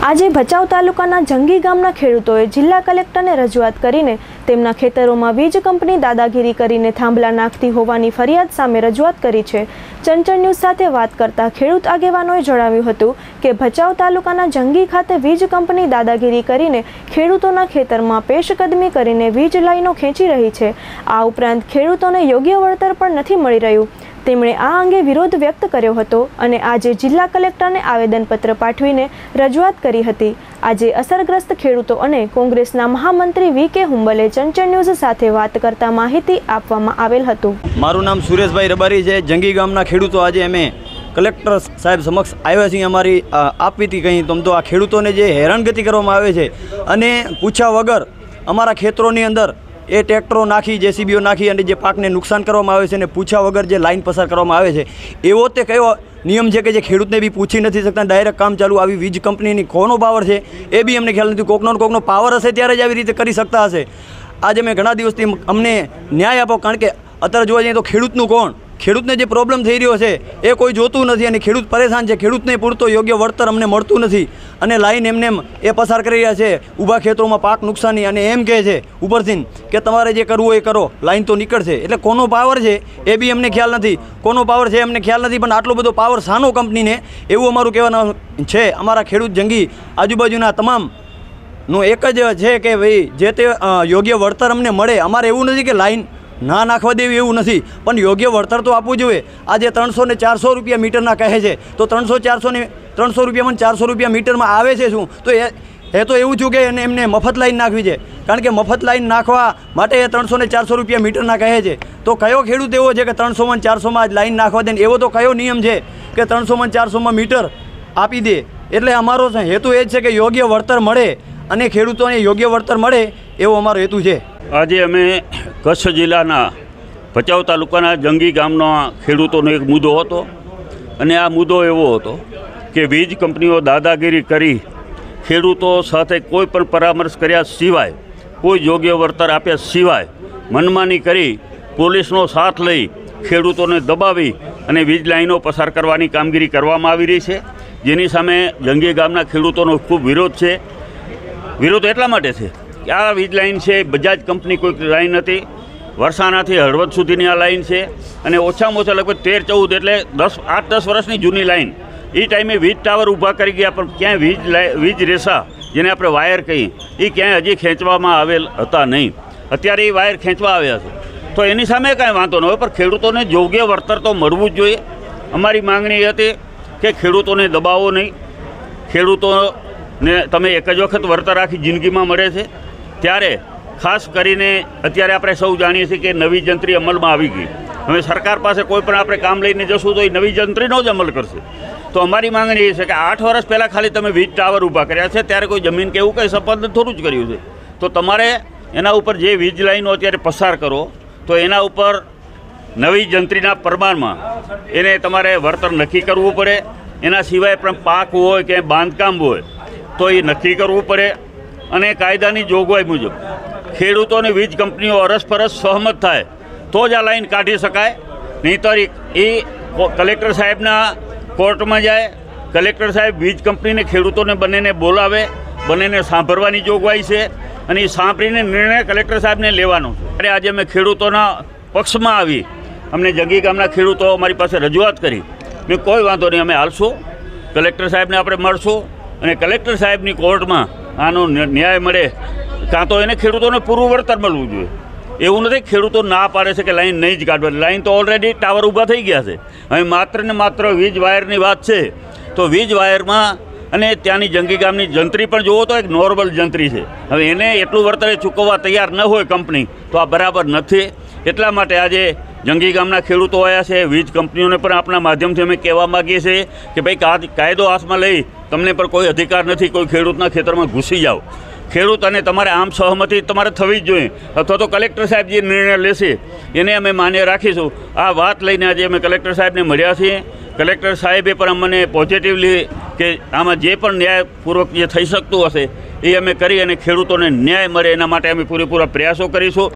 આજે ભચાઉ તાલુકાના જંગી ગામના ખેડૂતોએ જિલ્લા કલેક્ટરને રજૂઆત કરીને તેમના ખેતરોમાં વીજ કંપની દાદાગીરી કરીને થાંભલા નાખતી હોવાની ફરિયાદ સામે રજૂઆત કરી છે। ચંચળ ન્યૂઝ સાથે વાત કરતા ખેડૂત આગેવાનોએ જણાવ્યું હતું કે ભચાઉ તાલુકાના જંગી ખાતે વીજ કંપની દાદાગીરી કરીને ખેડૂતોના ખેતરમાં પેશકદમી કરીને વીજ લાઈનો ખેંચી રહી છે। આ ઉપરાંત ખેડૂતોને યોગ્ય વળતર પણ નથી મળી રહ્યું। તેમણે આ અંગે વિરોધ વ્યક્ત કર્યો હતો અને આજે જિલ્લા કલેક્ટરને આવેદનપત્ર પાઠવીને રજૂઆત કરી હતી। આજે અસરગ્રસ્ત ખેડૂતો અને કોંગ્રેસના મહામંત્રી વી.કે. હુંબલે ચંચળ ન્યૂઝ સાથે વાત કરતા માહિતી આપવામાં આવેલ હતું। મારું નામ સુરેશભાઈ રબારી છે। જંગી ગામના ખેડૂતો આજે અમે કલેક્ટર સાહેબ સમક્ષ આવ્યા છીએ। અમારી આપવીતી કહી તો આ ખેડૂતોને જે હેરાનગતિ કરવામાં આવે છે અને પૂછ્યા વગર અમારા ખેતરોની અંદર એ ટ્રેક્ટરો નાખી જેસીબીઓ નાખી અને જે પાકને નુકસાન કરવામાં આવે છે અને પૂછ્યા વગર જે લાઈન પસાર કરવામાં આવે છે એવો તે કયો નિયમ છે કે જે ખેડૂતને બી પૂછી નથી શકતા, ડાયરેક્ટ કામ ચાલુ આવી વીજ કંપનીની કોનો પાવર છે એ બી અમને ખ્યાલ નથી। કોકનો પાવર હશે ત્યારે જ આવી રીતે કરી શકતા હશે। આજે મેં ઘણા દિવસથી અમને ન્યાય આપો, કારણ કે અત્યારે જોવા જઈએ તો ખેડૂતનું કોણ, ખેડૂતને જે પ્રોબ્લેમ થઈ રહ્યો છે એ કોઈ જોતું નથી અને ખેડૂત પરેશાન છે। ખેડૂતને પૂરતો યોગ્ય વળતર અમને મળતું નથી અને લાઈન એમને એ પસાર કરી રહ્યા છે ઊભા ખેતરોમાં પાક નુકસાની, અને એમ કહે છે ઉપરથી કે તમારે જે કરવું હોય એ કરો, લાઈન તો નીકળશે। એટલે કોનો પાવર છે એ બી અમને ખ્યાલ નથી, કોનો પાવર છે અમને ખ્યાલ નથી, પણ આટલો બધો પાવર સાનો કંપનીને, એવું અમારું કહેવાનું છે। અમારા ખેડૂત જંગી આજુબાજુના તમામનું એક જ છે કે ભાઈ જે તે યોગ્ય વળતર અમને મળે। અમારે એવું નથી કે લાઈન ના નાખવા દેવી એવું નથી, પણ યોગ્ય વળતર તો આપવું જોઈએ। આજે 300 ને 400 રૂપિયા મીટરના કહે છે, તો 300 રૂપિયામાં 400 રૂપિયા મીટરમાં આવે છે શું? તો એ તો એવું છું કે એમને મફત લાઈન નાખવી છે, કારણ કે મફત લાઈન નાખવા માટે 300 ને 400 રૂપિયા મીટરના કહે છે। તો કયો ખેડૂત એવો છે કે 300 માં 400માં જ લાઈન નાખવા દે? એવો તો કયો નિયમ છે કે 300 માં 400માં મીટર આપી દે? એટલે અમારો હેતુ એ જ છે કે યોગ્ય વળતર મળે અને ખેડૂતોને યોગ્ય વળતર મળે, એવો અમારો હેતુ છે। આજે અમે કચ્છ જિલ્લાના ભચાઉ તાલુકાના જંગી ગામના ખેડૂતોનો એક મુદ્દો હતો અને આ મુદ્દો એવો હતો કે વીજ કંપનીઓ દાદાગીરી કરી ખેડૂતો સાથે કોઈ પણ પરામર્શ કર્યા સિવાય, કોઈ યોગ્ય વળતર આપ્યા સિવાય મનમાની કરી પોલીસનો સાથ લઈ ખેડૂતોને દબાવી અને વીજ લાઈનો પસાર કરવાની કામગીરી કરવામાં આવી રહી છે, જેની સામે જંગી ગામના ખેડૂતોનો ખૂબ વિરોધ છે। વિરોધ એટલા માટે છે કે આ વીજ લાઈન છે બજાજ કંપની કોઈ લાઈન નથી, વરસાણાથી હળવદ સુધીની આ લાઈન છે અને ઓછામાં ઓછા લગભગ 13-14 એટલે 8-10 વર્ષની જૂની લાઈન। એ ટાઈમે વીજ ટાવર ઊભા કરી ગયા, પણ ક્યાંય વીજ રેસા, જેને આપણે વાયર કહીએ, એ ક્યાંય હજી ખેંચવામાં આવેલ હતા નહીં। અત્યારે એ વાયર ખેંચવા આવ્યા છે, તો એની સામે કાંઈ વાંધો ન હોય, પણ ખેડૂતોને યોગ્ય વળતર તો મળવું જ જોઈએ। અમારી માંગણી એ હતી કે ખેડૂતોને દબાવો નહીં, ખેડૂતોને તમે એક જ વખત વળતર આખી જિંદગીમાં મળે છે। ત્યારે ખાસ કરીને અત્યારે આપણે સૌ જાણીએ છીએ કે નવી જંત્રી અમલમાં આવી ગઈ। હવે સરકાર પાસે કોઈ પણ આપણે કામ લઈને જશું તો એ નવી જંત્રીનો જ અમલ કરશે। તો અમારી માંગણી એ છે કે 8 વર્ષ પહેલાં ખાલી તમે વીજ ટાવર ઊભા કર્યા છે, ત્યારે કોઈ જમીન કે એવું કંઈ સંપાદન થોડું જ કર્યું છે। તો તમારે એના ઉપર જે વીજ લાઈનો અત્યારે પસાર કરો તો એના ઉપર નવી જંત્રીના પ્રમાણમાં એને તમારે વળતર નક્કી કરવું પડે। એના સિવાય પણ પાક હોય કે બાંધકામ હોય તો એ નક્કી કરવું પડે અને કાયદાની જોગવાઈ મુજબ ખેડૂતોની વીજ કંપનીઓ અરસપરસ સહમત થાય તો જ આ લાઈન કાઢી શકાય। નહીંતર એ કલેક્ટર સાહેબના કોર્ટમાં જાય, કલેક્ટર સાહેબ વીજ કંપનીને ખેડૂતોને બંનેને બોલાવે, બંનેને સાંભળવાની જોગવાઈ છે અને એ સાંભળીને નિર્ણય કલેક્ટર સાહેબને લેવાનો છે। ત્યારે આજે અમે ખેડૂતોના પક્ષમાં આવી, અમને જંગી ગામના ખેડૂતો અમારી પાસે રજૂઆત કરી, મેં કોઈ વાંધો નહીં, અમે હાલશું, કલેક્ટર સાહેબને આપણે મળશું અને કલેક્ટર સાહેબની કોર્ટમાં આનો ન્યાય મળે, કાં તો એને ખેડૂતોને પૂરું વળતર મળવું જોઈએ। એવું નથી ખેડૂતો ના પાડે છે કે લાઈન નહીં જ કાઢવાની, લાઈન તો ઓલરેડી ટાવર ઊભા થઈ ગયા છે। હવે માત્ર ને માત્ર વીજ વાયરની વાત છે, તો વીજ વાયરમાં અને ત્યાંની જંગી ગામની જંત્રી પણ જુઓ તો એક નોર્મલ જંત્રી છે। હવે એને એટલું વળતર ચૂકવવા તૈયાર ન હોય કંપની, તો આ બરાબર નથી। એટલા માટે આજે જંગી ગામના ખેડૂતો આવ્યા છે। વીજ કંપનીઓને પણ આપણા માધ્યમથી અમે કહેવા માગીએ છીએ કે ભાઈ કાયદો હાથમાં લઈ તમને પણ કોઈ અધિકાર નથી કોઈ ખેડૂતના ખેતરમાં ઘૂસી જાઓ। ખેડૂત અને તમારે આમ સહમતિ તમારે થવી જ જોઈએ, અથવા તો કલેક્ટર સાહેબ જે નિર્ણય લેશે એને અમે માન્ય રાખીશું। આ વાત લઈને આજે અમે કલેક્ટર સાહેબને મળ્યા છીએ। કલેક્ટર સાહેબે પણ અમને પોઝિટિવલી કે આમાં જે પણ ન્યાયપૂર્વક જે થઈ શકતું હશે એ અમે કરી અને ખેડૂતોને ન્યાય મળે એના માટે અમે પૂરેપૂરા પ્રયાસો કરીશું।